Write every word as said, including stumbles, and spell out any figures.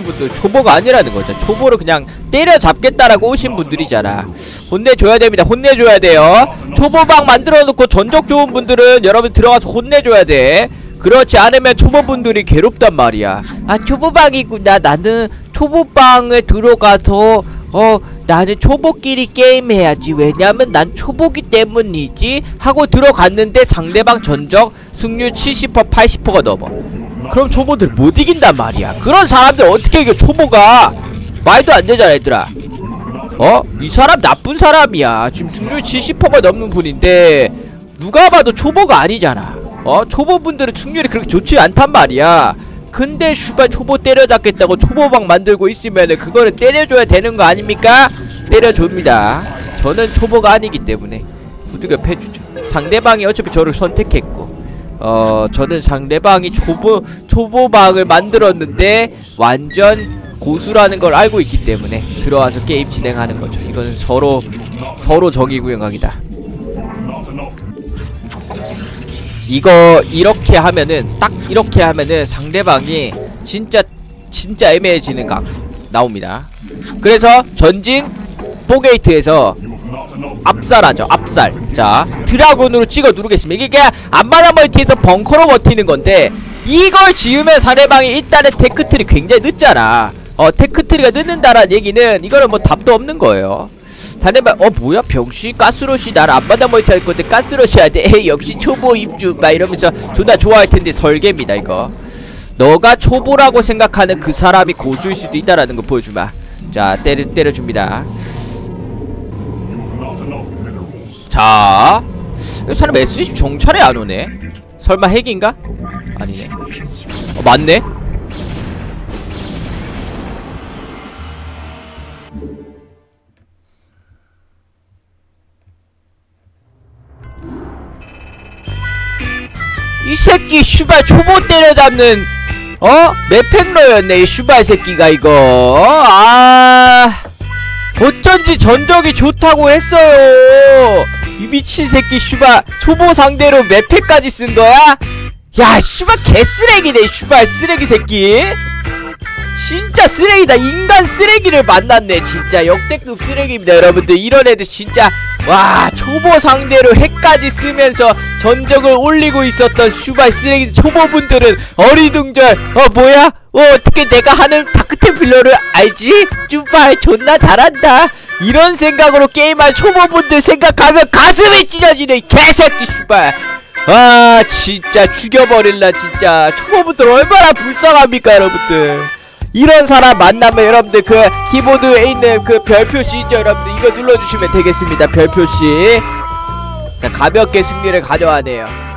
분들 초보가 아니라는 거죠. 초보를 그냥 때려잡겠다라고 오신 분들이잖아. 혼내줘야 됩니다. 혼내줘야 돼요. 초보방 만들어놓고 전적 좋은 분들은 여러분 들어가서 혼내줘야 돼. 그렇지 않으면 초보분들이 괴롭단 말이야. 아, 초보방이구나. 나는 초보방에 들어가서 어 나는 초보끼리 게임해야지. 왜냐면 난 초보기 때문이지 하고 들어갔는데 상대방 전적 승률 칠십 퍼센트 팔십 퍼센트가 넘어. 그럼 초보들 못 이긴단 말이야. 그런 사람들 어떻게 이겨. 초보가 말도 안 되잖아 얘들아. 어? 이 사람 나쁜 사람이야. 지금 승률 칠십 퍼센트가 넘는 분인데 누가 봐도 초보가 아니잖아. 어? 초보분들은 승률이 그렇게 좋지 않단 말이야. 근데 슈발 초보 때려잡겠다고 초보방 만들고 있으면은 그거를 때려줘야 되는 거 아닙니까? 때려줍니다. 저는 초보가 아니기 때문에 후두겨 패주죠. 상대방이 어차피 저를 선택했고 어 저는 상대방이 초보 초보방을 만들었는데 완전 고수라는 걸 알고 있기 때문에 들어와서 게임 진행하는 거죠. 이거는 서로 서로 정의구형하기다. 이거 이렇게 하면은 딱 이렇게 하면은 상대방이 진짜 진짜 애매해지는 각 나옵니다. 그래서 전진 포게이트에서 압살하죠. 압살. 자 드라곤으로 찍어 누르겠습니다. 이게 그냥 앞마다 멀티에서 벙커로 버티는 건데 이걸 지으면 상대방이 일단은 테크트리 굉장히 늦잖아. 어 테크트리가 늦는다라는 얘기는 이거는 뭐 답도 없는 거예요. 상대방 어 뭐야 병신 가스러시 나를 앞마다 멀티 할 건데 가스러시 해야 돼. 에이 역시 초보 입주 막 이러면서 존나 좋아할 텐데 설계입니다 이거. 너가 초보라고 생각하는 그 사람이 고수일 수도 있다라는 거 보여주마. 자 때려 때려줍니다. 자 이 사람 에스이십 정찰에 안 오네. 설마 핵인가? 아니네. 어 맞네. 이 새끼 슈발 초보 때려잡는 어? 맵팩러였네 이 슈발 새끼가 이거. 아 어쩐지 전적이 좋다고 했어요. 이 미친 새끼 슈발 초보 상대로 맵팩까지 쓴거야? 야 슈발 개쓰레기네 슈발 쓰레기 새끼. 진짜 쓰레기다. 인간 쓰레기를 만났네. 진짜 역대급 쓰레기입니다 여러분들. 이런 애들 진짜 와 초보 상대로 핵까지 쓰면서 전적을 올리고 있었던 슈발 쓰레기 초보분들은 어리둥절. 어 뭐야? 어 어떻게 내가 하는 다크템플러를 알지? 슈발 존나 잘한다 이런 생각으로 게임할 초보분들 생각하면 가슴이 찢어지네 이 개새끼 슈발. 아 진짜 죽여버릴라 진짜. 초보분들 얼마나 불쌍합니까 여러분들. 이런 사람 만나면 여러분들 그 키보드에 있는 그 별표시 있죠 여러분들. 이거 눌러주시면 되겠습니다. 별표시. 자 가볍게 승리를 가져가네요.